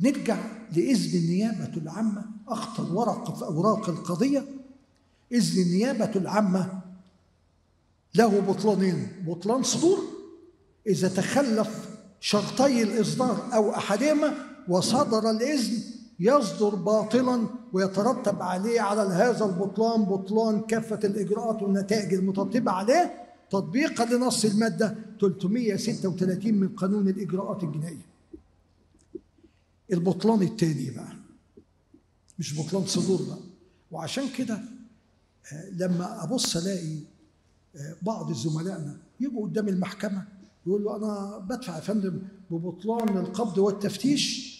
نرجع لإذن النيابة العامة، أخطر ورقة في أوراق القضية. إذن النيابة العامة له بطلانين: بطلان صدور إذا تخلف شرطي الإصدار أو أحدهما وصدر الإذن يصدر باطلا ويترتب عليه على هذا البطلان بطلان كافة الإجراءات والنتائج المترتبة عليه تطبيقا لنص المادة 336 من قانون الإجراءات الجنائية. البطلان الثاني بقى مش بطلان صدور بقى. وعشان كده لما أبص ألاقي بعض زملائنا يجوا قدام المحكمة يقول له أنا بدفع يا فندم ببطلان القبض والتفتيش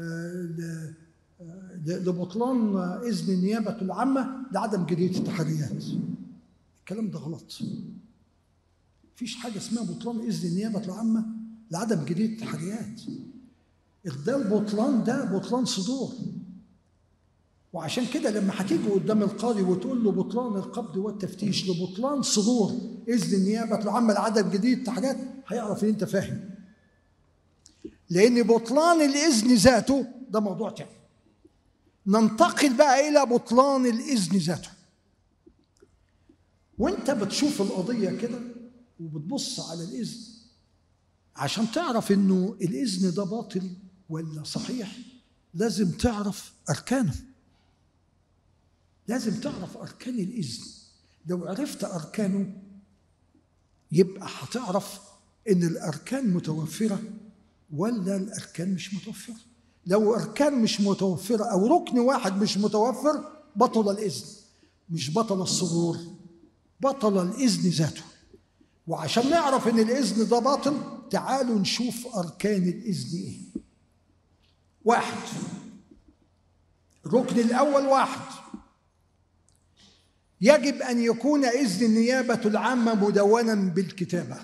لبطلان إذن النيابة العامة لعدم جدية التحريات. الكلام ده غلط. مفيش حاجة اسمها بطلان إذن النيابة العامة لعدم جدية التحريات. ده البطلان ده بطلان صدور. وعشان كده لما هتيجي قدام القاضي وتقول له بطلان القبض والتفتيش لبطلان صدور إذن النيابة العامة لعدم جدية التحريات هيعرف إن أنت فاهم. لأن بطلان الإذن ذاته ده موضوع تاني. ننتقل بقى إلى بطلان الإذن ذاته. وأنت بتشوف القضية كده وبتبص على الإذن عشان تعرف إنه الإذن ده باطل ولا صحيح لازم تعرف أركانه. لازم تعرف أركان الإذن. لو عرفت أركانه يبقى هتعرف إن الأركان متوفرة ولا الأركان مش متوفرة. لو أركان مش متوفرة أو ركن واحد مش متوفر بطل الإذن. مش بطل الصدور، بطل الإذن ذاته. وعشان نعرف إن الإذن ده باطل تعالوا نشوف أركان الإذن إيه. واحد، الركن الأول واحد، يجب أن يكون إذن النيابة العامة مدونا بالكتابة.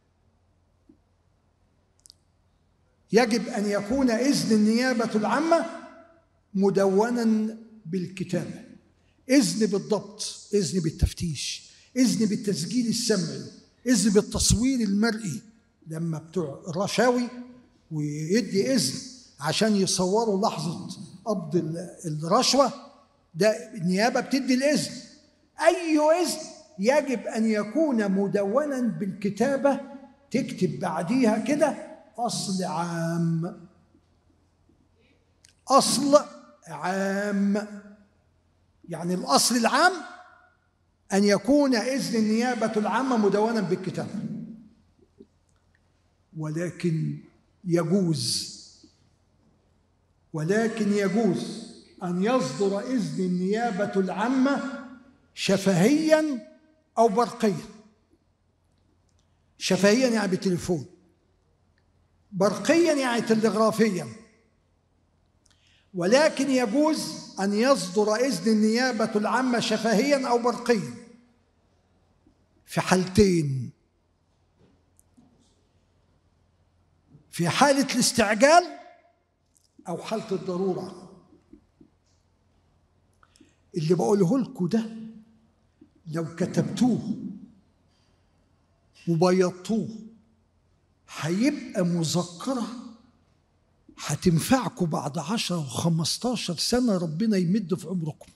يجب أن يكون إذن النيابة العامة مدونا بالكتابة. إذن بالضبط، إذن بالتفتيش، إذن بالتسجيل السمعي، إذن بالتصوير المرئي. لما بتوع الرشاوي ويدي إذن عشان يصوروا لحظة قبض الرشوة ده النيابة بتدي الإذن. أي إذن يجب أن يكون مدونا بالكتابة. تكتب بعديها كده أصل عام. أصل عام يعني الأصل العام أن يكون إذن النيابة العامة مدونا بالكتابة. ولكن يجوز أن يصدر إذن النيابة العامة شفهيا أو برقيا. شفهيا يعني بالتليفون، برقيا يعني تلغرافيا. ولكن يجوز أن يصدر إذن النيابة العامة شفهيا أو برقيا في حالتين: في حالة الاستعجال أو حالة الضرورة. اللي بقوله لكم ده لو كتبتوه وبيضتوه هيبقى مذكرة هتنفعكم بعد 10 و15 سنة ربنا يمد في عمركم.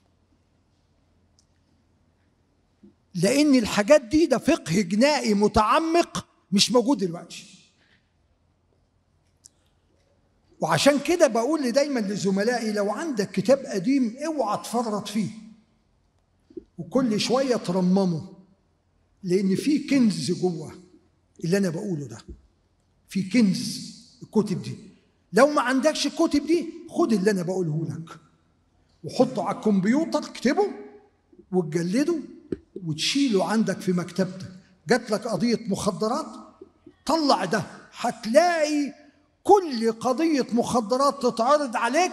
لأن الحاجات دي ده فقه جنائي متعمق مش موجود دلوقتي. وعشان كده بقول دايما لزملائي لو عندك كتاب قديم اوعى تفرط فيه وكل شوية ترممه، لأن في كنز جوه اللي أنا بقوله ده. في كنز الكتب دي. لو ما عندكش الكتب دي خد اللي أنا بقوله لك وحطه على الكمبيوتر، اكتبه وتجلده وتشيله عندك في مكتبتك. جات لك قضية مخدرات طلع ده، هتلاقي كل قضية مخدرات تتعرض عليك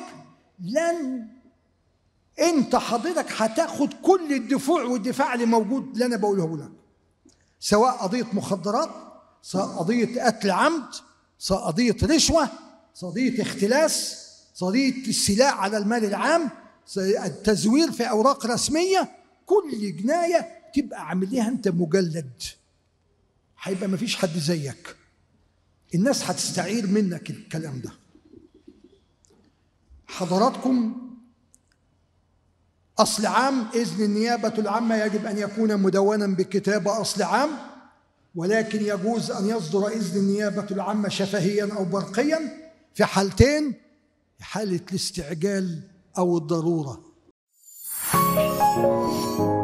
انت حضرتك هتاخد كل الدفاع اللي موجود اللي انا بقوله لك، سواء قضية مخدرات، سواء قضية قتل عمد، سواء قضية رشوة، سواء قضية اختلاس، قضية السلاح على المال العام، التزوير في أوراق رسمية. كل جناية تبقى عامل ليها أنت مجلد، هيبقى مفيش حد زيك. الناس هتستعير منك الكلام ده. حضراتكم، أصل عام إذن النيابة العامة يجب أن يكون مدونا بكتابة أصل عام، ولكن يجوز أن يصدر إذن النيابة العامة شفهيا أو برقيا في حالتين: في حالة الاستعجال أو الضرورة.